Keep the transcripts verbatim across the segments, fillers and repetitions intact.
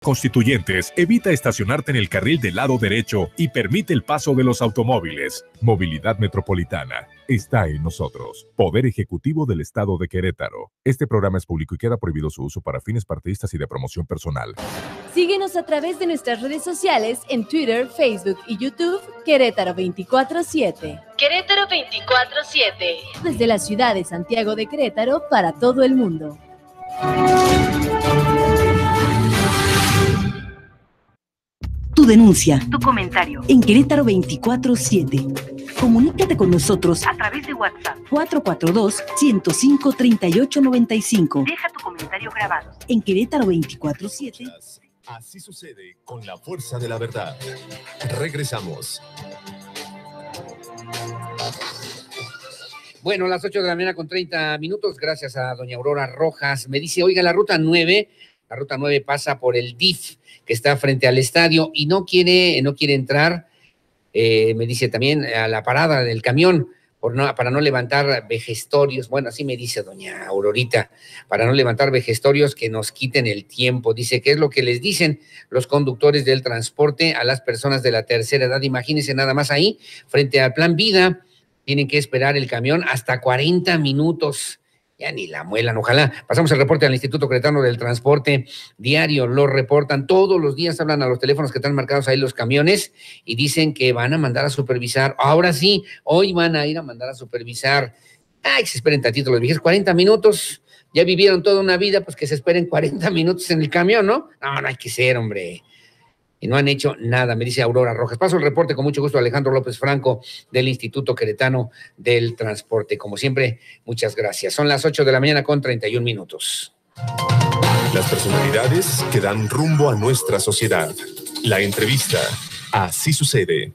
Constituyentes, evita estacionarte en el carril del lado derecho y permite el paso de los automóviles. Movilidad Metropolitana está en nosotros. Poder Ejecutivo del Estado de Querétaro. Este programa es público y queda prohibido su uso para fines partidistas y de promoción personal. Síguenos a través de nuestras redes sociales en Twitter, Facebook y YouTube, Querétaro veinticuatro siete. Querétaro veinticuatro siete. Desde la ciudad de Santiago de Querétaro para todo el mundo. Tu denuncia, tu comentario en Querétaro veinticuatro siete. Comunícate con nosotros a través de WhatsApp cuatro cuatro dos, ciento cinco, treinta y ocho noventa y cinco. Deja tu comentario grabado. En Querétaro veinticuatro siete. Así sucede con la fuerza de la verdad. Regresamos. Bueno, las ocho de la mañana con treinta minutos, gracias a doña Aurora Rojas. Me dice, oiga, la ruta nueve, la ruta nueve pasa por el D I F, que está frente al estadio, y no quiere, no quiere entrar, eh, me dice también, a la parada del camión, por no, para no levantar vejestorios. Bueno, así me dice doña Aurorita, para no levantar vejestorios que nos quiten el tiempo. Dice que es lo que les dicen los conductores del transporte a las personas de la tercera edad. Imagínense nada más ahí, frente al Plan Vida, tienen que esperar el camión hasta cuarenta minutos. Ya ni la muelan, ojalá. Pasamos el reporte al Instituto Queretano del Transporte Diario, lo reportan todos los días, hablan a los teléfonos que están marcados ahí los camiones y dicen que van a mandar a supervisar. Ahora sí, hoy van a ir a mandar a supervisar. Ay, que se esperen tantito los viejos, cuarenta minutos, ya vivieron toda una vida, pues que se esperen cuarenta minutos en el camión, ¿no? No, no hay que ser, hombre. Y no han hecho nada, me dice Aurora Rojas. Paso el reporte con mucho gusto a Alejandro López Franco del Instituto Queretano del Transporte. Como siempre, muchas gracias. Son las ocho de la mañana con treinta y un minutos. Las personalidades que dan rumbo a nuestra sociedad. La entrevista. Así sucede.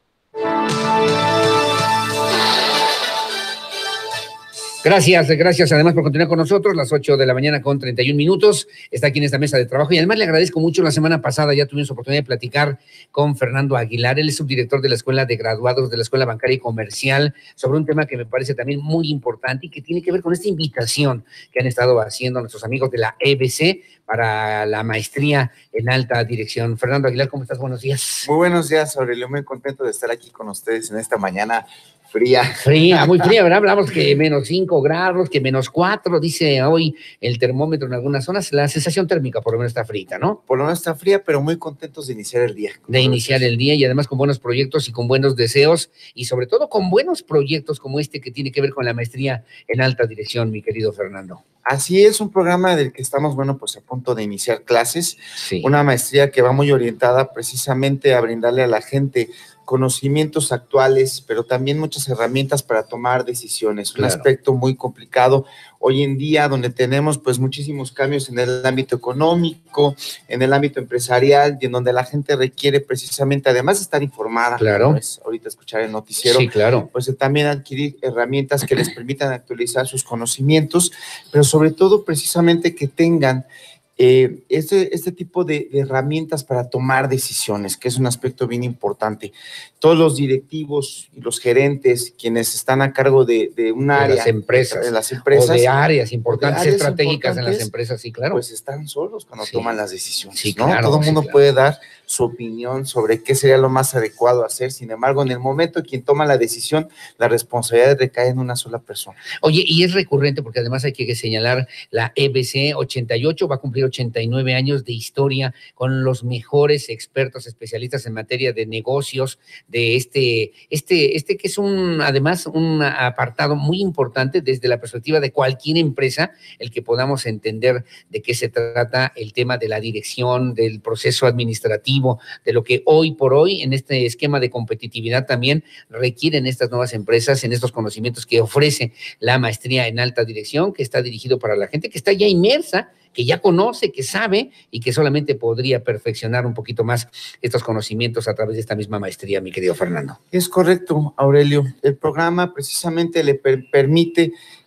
Gracias, gracias además por continuar con nosotros, las ocho de la mañana con treinta y un minutos, está aquí en esta mesa de trabajo y además le agradezco mucho, la semana pasada ya tuvimos oportunidad de platicar con Fernando Aguilar, él es subdirector de la Escuela de Graduados de la Escuela Bancaria y Comercial, sobre un tema que me parece también muy importante y que tiene que ver con esta invitación que han estado haciendo nuestros amigos de la E B C para la maestría en alta dirección. Fernando Aguilar, ¿cómo estás? Buenos días. Muy buenos días, Aurelio, muy contento de estar aquí con ustedes en esta mañana fría. Fría, muy fría, ¿verdad? Hablamos que menos cinco grados, que menos cuatro, dice hoy el termómetro en algunas zonas. La sensación térmica por lo menos está frita, ¿no? Por lo menos está fría, pero muy contentos de iniciar el día. De iniciar el día y además con buenos proyectos y con buenos deseos y sobre todo con buenos proyectos como este que tiene que ver con la maestría en alta dirección, mi querido Fernando. Así es, un programa del que estamos, bueno, pues a punto de iniciar clases. Sí. Una maestría que va muy orientada precisamente a brindarle a la gente conocimientos actuales, pero también muchas herramientas para tomar decisiones. Un Claro. aspecto muy complicado hoy en día, donde tenemos pues muchísimos cambios en el ámbito económico, en el ámbito empresarial, y en donde la gente requiere precisamente, además de estar informada, Claro. pues, ahorita escuchar el noticiero, Sí, claro. pues también adquirir herramientas que les permitan actualizar sus conocimientos, pero sobre todo precisamente que tengan Eh, este, este tipo de, de herramientas para tomar decisiones, que es un aspecto bien importante. Todos los directivos y los gerentes, quienes están a cargo de, de un área, de las empresas, de las empresas, o de áreas importantes, de áreas estratégicas en las importantes, empresas, sí, claro. pues están solos cuando Sí. toman las decisiones, Sí, ¿no? claro, Todo el sí, mundo claro. puede dar su opinión sobre qué sería lo más adecuado hacer, sin embargo, en el momento quien toma la decisión, la responsabilidad recae en una sola persona. Oye, y es recurrente porque además hay que señalar la E B C ochenta y ocho, va a cumplir ochenta y nueve años de historia con los mejores expertos especialistas en materia de negocios, de este, este, este que es un, además, un apartado muy importante desde la perspectiva de cualquier empresa, el que podamos entender de qué se trata el tema de la dirección, del proceso administrativo, de lo que hoy por hoy en este esquema de competitividad también requieren estas nuevas empresas en estos conocimientos que ofrece la maestría en alta dirección, que está dirigido para la gente que está ya inmersa, que ya conoce, que sabe y que solamente podría perfeccionar un poquito más estos conocimientos a través de esta misma maestría, mi querido Fernando. Es correcto, Aurelio. El programa precisamente le per- permite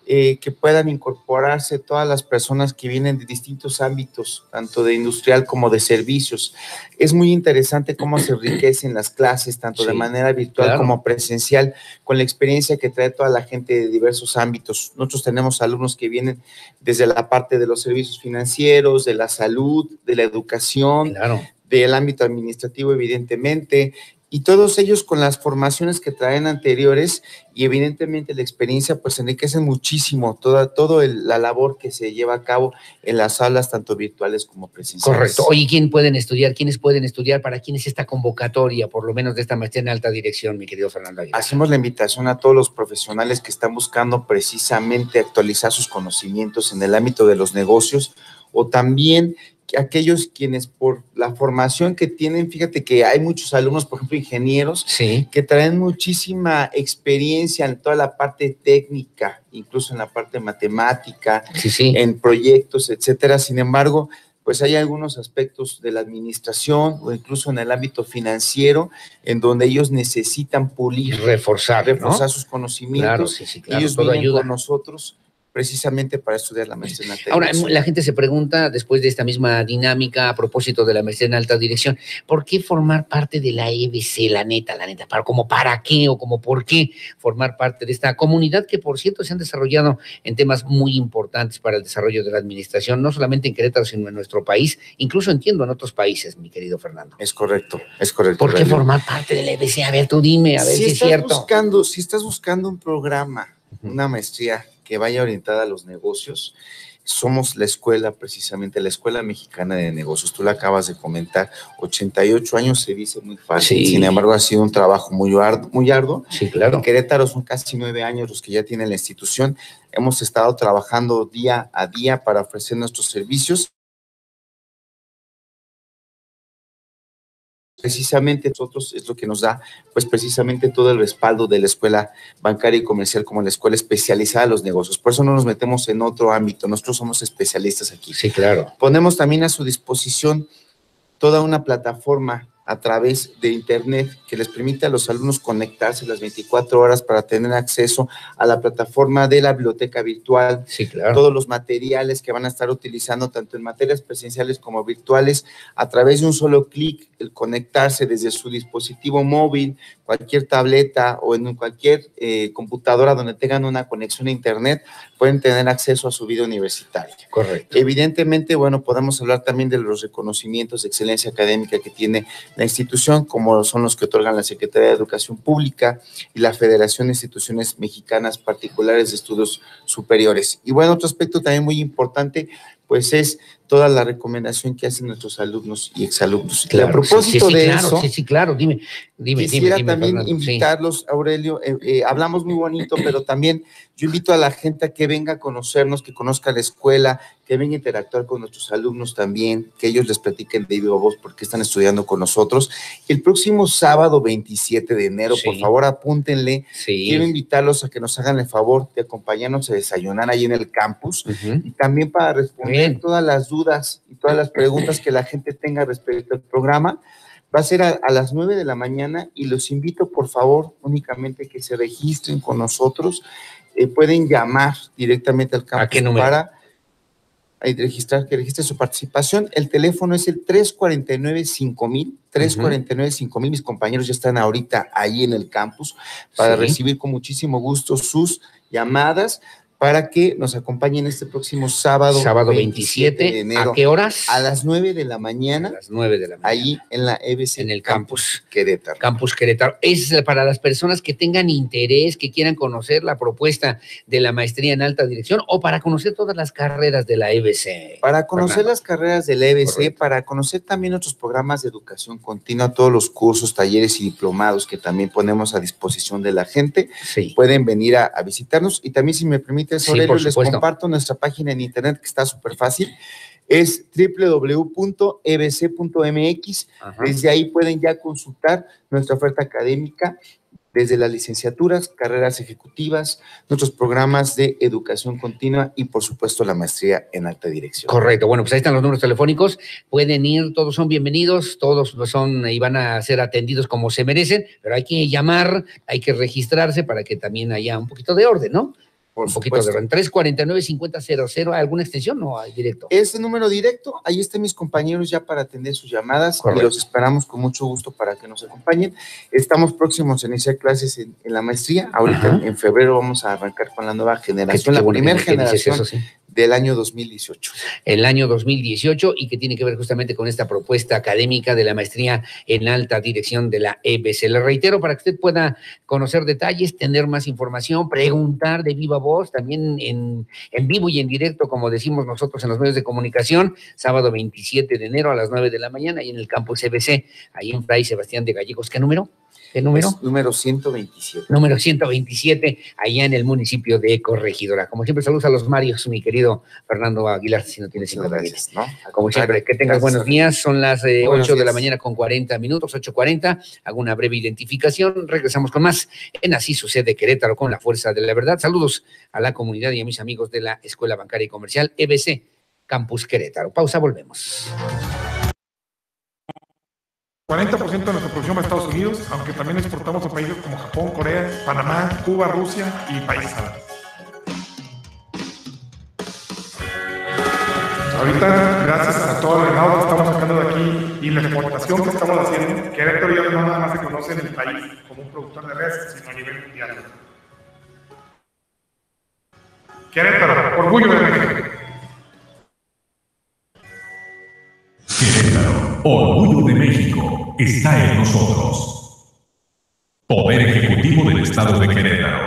eh, que puedan incorporarse todas las personas que vienen de distintos ámbitos, tanto de industrial como de servicios. Es muy interesante cómo se enriquecen las clases, tanto sí, de manera virtual claro. como presencial, con la experiencia que trae toda la gente de diversos ámbitos. Nosotros tenemos alumnos que vienen desde la parte de los servicios financieros, de la salud, de la educación, claro. del ámbito administrativo, evidentemente, y todos ellos con las formaciones que traen anteriores y evidentemente la experiencia pues enriquece muchísimo toda todo el, la labor que se lleva a cabo en las aulas tanto virtuales como presenciales. Correcto. Oye, ¿quién pueden estudiar? ¿Quiénes pueden estudiar? ¿Para quién es esta convocatoria, por lo menos de esta maestría en alta dirección, mi querido Fernando Aguilar? Hacemos la invitación a todos los profesionales que están buscando precisamente actualizar sus conocimientos en el ámbito de los negocios o también aquellos quienes por la formación que tienen, fíjate que hay muchos alumnos, por ejemplo, ingenieros, sí. que traen muchísima experiencia en toda la parte técnica, incluso en la parte matemática, sí, sí. en proyectos, etcétera. Sin embargo, pues hay algunos aspectos de la administración o incluso en el ámbito financiero en donde ellos necesitan pulir, reforzar, reforzar ¿no? sus conocimientos. Claro, sí, sí, claro, ellos todo vienen ayuda. con nosotros precisamente para estudiar la maestría en alta Ahora, dirección. la gente se pregunta, después de esta misma dinámica, a propósito de la maestría en alta dirección, ¿por qué formar parte de la E B C, la neta, la neta? ¿Para, como para qué o como por qué formar parte de esta comunidad que, por cierto, se han desarrollado en temas muy importantes para el desarrollo de la administración, no solamente en Querétaro, sino en nuestro país, incluso entiendo en otros países, mi querido Fernando? Es correcto, es correcto. ¿Por qué Rayo. formar parte de la E B C? A ver, tú dime, a ver si, si es cierto. Buscando, si estás buscando un programa, uh-huh. una maestría que vaya orientada a los negocios, somos la escuela, precisamente la Escuela Mexicana de Negocios. Tú la acabas de comentar, ochenta y ocho años se dice muy fácil, sí. sin embargo ha sido un trabajo muy arduo. Muy arduo. Sí, claro. En Querétaro son casi nueve años los que ya tiene la institución. Hemos estado trabajando día a día para ofrecer nuestros servicios. Precisamente nosotros es lo que nos da, pues precisamente todo el respaldo de la escuela bancaria y comercial como la escuela especializada en los negocios. Por eso no nos metemos en otro ámbito, nosotros somos especialistas aquí. Sí, claro. Ponemos también a su disposición toda una plataforma a través de internet que les permite a los alumnos conectarse las veinticuatro horas para tener acceso a la plataforma de la biblioteca virtual, sí, claro. todos los materiales que van a estar utilizando tanto en materias presenciales como virtuales a través de un solo clic, el conectarse desde su dispositivo móvil, cualquier tableta o en cualquier eh, computadora donde tengan una conexión a internet, pueden tener acceso a su vida universitaria. Correcto. Evidentemente, bueno, podemos hablar también de los reconocimientos de excelencia académica que tiene la institución, como son los que otorgan la Secretaría de Educación Pública y la Federación de Instituciones Mexicanas Particulares de Estudios Superiores. Y bueno, otro aspecto también muy importante, pues es toda la recomendación que hacen nuestros alumnos y exalumnos. Claro, y a propósito sí, sí, de claro, eso, sí, sí, claro, dime, dime, quisiera dime, dime, también Fernando, invitarlos, sí. Aurelio, eh, eh, hablamos muy bonito, pero también yo invito a la gente a que venga a conocernos, que conozca la escuela, que venga a interactuar con nuestros alumnos también, que ellos les platiquen de viva voz porque están estudiando con nosotros. El próximo sábado veintisiete de enero, sí. por favor apúntenle, sí. quiero invitarlos a que nos hagan el favor de acompañarnos a desayunar ahí en el campus, uh-huh. y también para responder Bien. todas las dudas y todas las preguntas que la gente tenga respecto al programa. Va a ser a, a las nueve de la mañana y los invito, por favor, únicamente que se registren con nosotros. Eh, pueden llamar directamente al campus. ¿A qué número? Para eh, registrar, que registre su participación. El teléfono es el tres cuatro nueve, cinco mil, tres cuatro nueve, cinco mil. Mis compañeros ya están ahorita ahí en el campus para sí. recibir con muchísimo gusto sus llamadas, para que nos acompañen este próximo sábado. Sábado veintisiete de enero. ¿A qué horas? A las nueve de la mañana. A las nueve de la mañana. Ahí en la E B C. En el campus, campus Querétaro. Campus Querétaro. Es para las personas que tengan interés, que quieran conocer la propuesta de la maestría en alta dirección o para conocer todas las carreras de la E B C. Para conocer Fernando. las carreras de la E B C, Correcto. para conocer también otros programas de educación continua, todos los cursos, talleres y diplomados que también ponemos a disposición de la gente. Sí. Pueden venir a, a visitarnos y también, si me permite, Aurelio, sí, les comparto nuestra página en internet que está súper fácil, es doble u doble u doble u punto e b c punto m x. Ajá. Desde ahí pueden ya consultar nuestra oferta académica desde las licenciaturas, carreras ejecutivas, nuestros programas de educación continua y, por supuesto, la maestría en alta dirección. Correcto. Bueno, pues ahí están los números telefónicos. Pueden ir, todos son bienvenidos, todos son y van a ser atendidos como se merecen, pero hay que llamar, hay que registrarse para que también haya un poquito de orden, ¿no? Por un poquito supuesto. de orden. tres cuarenta y nueve, cincuenta cero cero, ¿alguna extensión o hay directo? Ese número directo, ahí están mis compañeros ya para atender sus llamadas. Correcto. Y los esperamos con mucho gusto para que nos acompañen. Estamos próximos a iniciar clases en, en la maestría. Ahorita Ajá. en febrero vamos a arrancar con la nueva generación, Qué la bueno primera que- que dices generación eso, sí. del año dos mil dieciocho. El año dos mil dieciocho y que tiene que ver justamente con esta propuesta académica de la maestría en alta dirección de la E B C. Le reitero, para que usted pueda conocer detalles, tener más información, preguntar de viva voz, también en, en vivo y en directo, como decimos nosotros en los medios de comunicación, sábado veintisiete de enero a las nueve de la mañana y en el campus E B C, ahí en Fray Sebastián de Gallegos. ¿Qué número? ¿Qué número? Es número ciento veintisiete. Número ciento veintisiete, allá en el municipio de Corregidora. Como siempre, saludos a los Marios, mi querido Fernando Aguilar, si no tienes inconvenientes. ¿no? Como siempre, que tengas Gracias. buenos días. Son las eh, Buenos ocho de la días. mañana con cuarenta minutos, ocho cuarenta. Hago una breve identificación. Regresamos con más en Así Sucede Querétaro con la fuerza de la verdad. Saludos a la comunidad y a mis amigos de la Escuela Bancaria y Comercial E B C Campus Querétaro. Pausa, volvemos. cuarenta por ciento de nuestra producción va a Estados Unidos, aunque también exportamos a países como Japón, Corea, Panamá, Cuba, Rusia y países árabes. Ahorita, gracias a todo el ganado que estamos sacando de aquí y la exportación que estamos haciendo, Querétaro ya no nada más se conoce en el país como un productor de res, sino a nivel mundial. Querétaro, orgullo de México. Querétaro, orgullo de México, está en nosotros. Poder Ejecutivo del Estado de Querétaro.